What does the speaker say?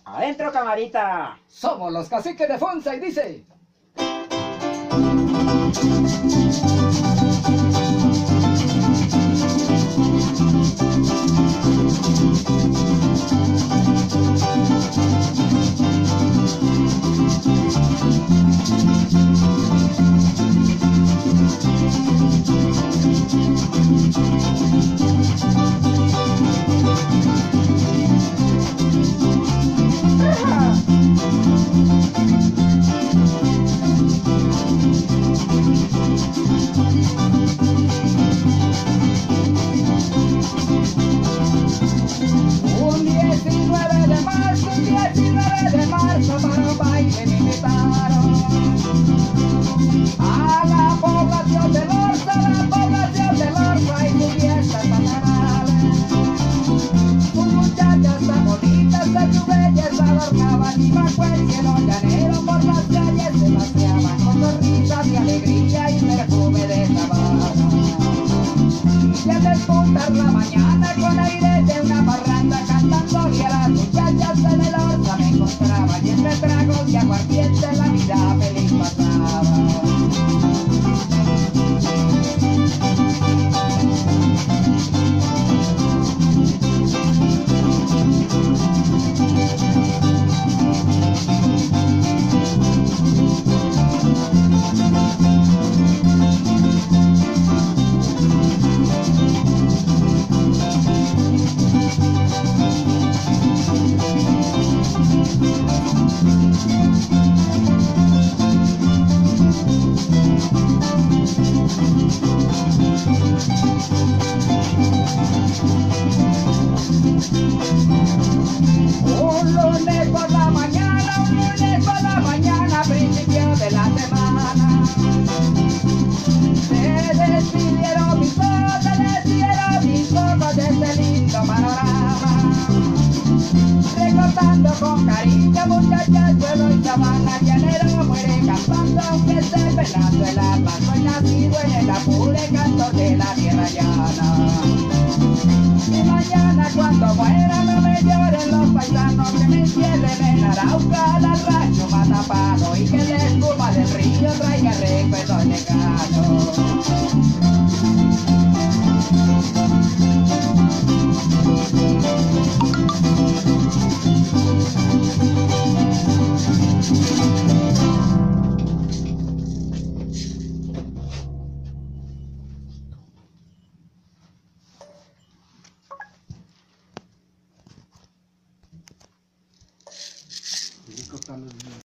Adentro, camarita. Somos los caciques de Fonsa y dice... Un 19 de marzo para un baile me invitaron a la población de Lorza y sus fiestas patronales. Sus muchachas tan bonitas de su belleza adornaban y bajo el cielo llanero por las calles se paseaban con sonrisas y alegría y perfume de tabaco. Y al despuntar la mañana con aire de una parranda cantando y a las muchachas en el Lorza me encontraba y entre tragos y aguardiente la vida feliz pasaba. Un lunes por la mañana, principio de la semana, se despidieron mis ojos de este lindo panorama, recordando con cariño muchachas, pueblo y sabana, llanero muere cantando, aunque esté pelando el alma, soy nacido en el apure canto de la tierra llana. Y mañana cuando muera no me lloren los paisanos, que me entierren en Arauca, la rancho Matapano, y que la espuma del río traiga recuerdos lejanos.